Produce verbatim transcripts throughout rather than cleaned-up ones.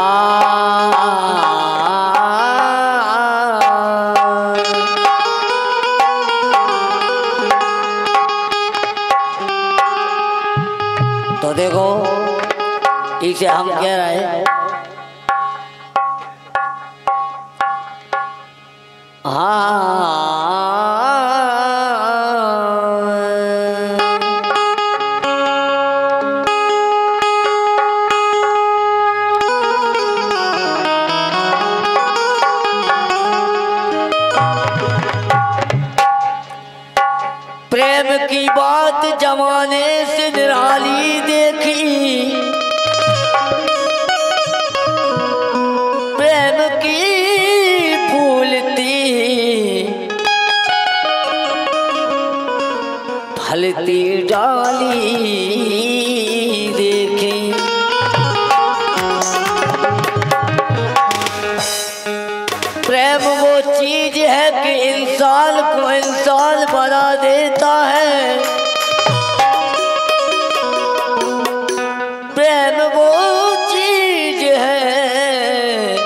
तो देखो इसे हम कह रहे हैं हाँ प्रेम की बात जमाने से निराली देखी, प्रेम की फूलती फलती डाली देखी। प्रेम वो चीज है कि इंसान को इंसान बना देता है। प्रेम वो चीज है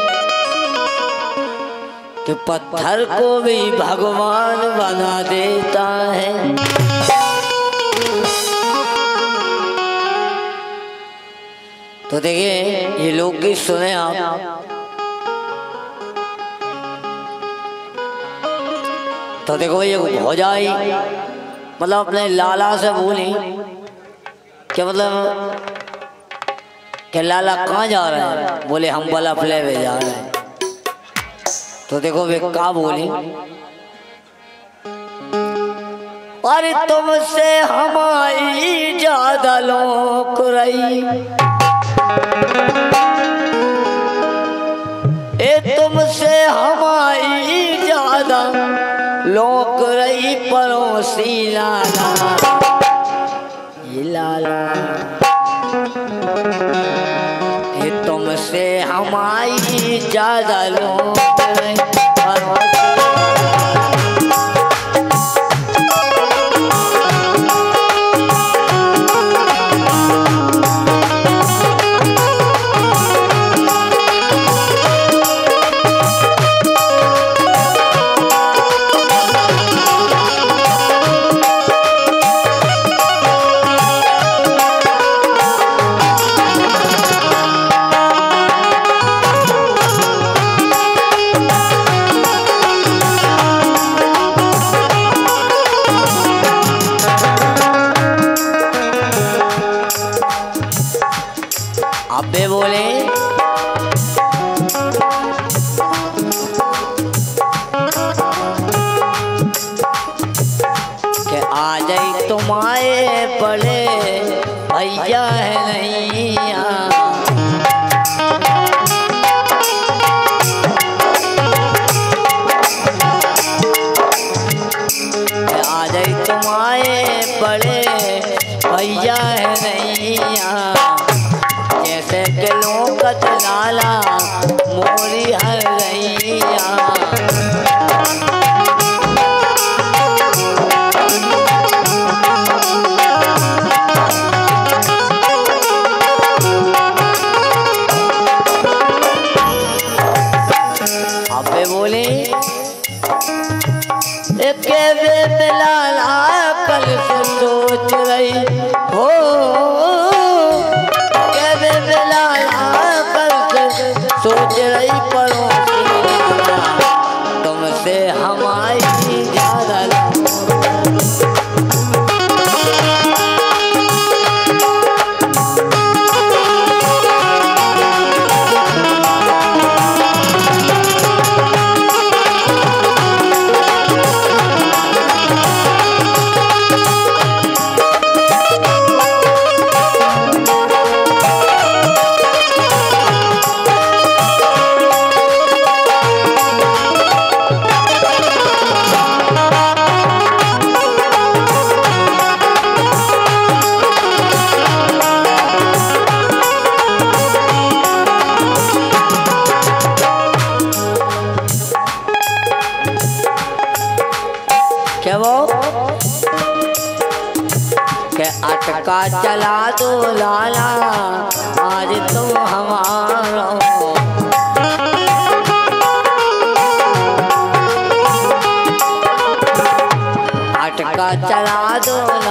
कि पत्थर को भी भगवान बना देता है। तो देखिए ये लोकगीत सुने आप, तो देखो ये भौजाई मतलब अपने लाला से बोली कि मतलब कि लाला कहाँ जा रहे हैं? बोले हम बल्ब लेवे जा रहे हैं। तो देखो वे क्या बोली, अरे तुमसे हमारी ज्यादा लोक रही, ए तुमसे हमारी ज्यादा लोक रही पड़ोसी लाला, ये लाला ये तुमसे हमारी ज्यादा लोक रही पड़ोसी। अबे बोले कि आ जाई तुम्हारे बड़े भैया है नहीं आ जाई तुम्हारे बड़े भैया है नहीं जैसे के लोकत लाला मोरी हर रैया। अबे बोले के वे लाला कल से सोच रही हो, सोच रही पड़ोसी अटका चला दो लाला आज तुम हमारा। अटका चला दो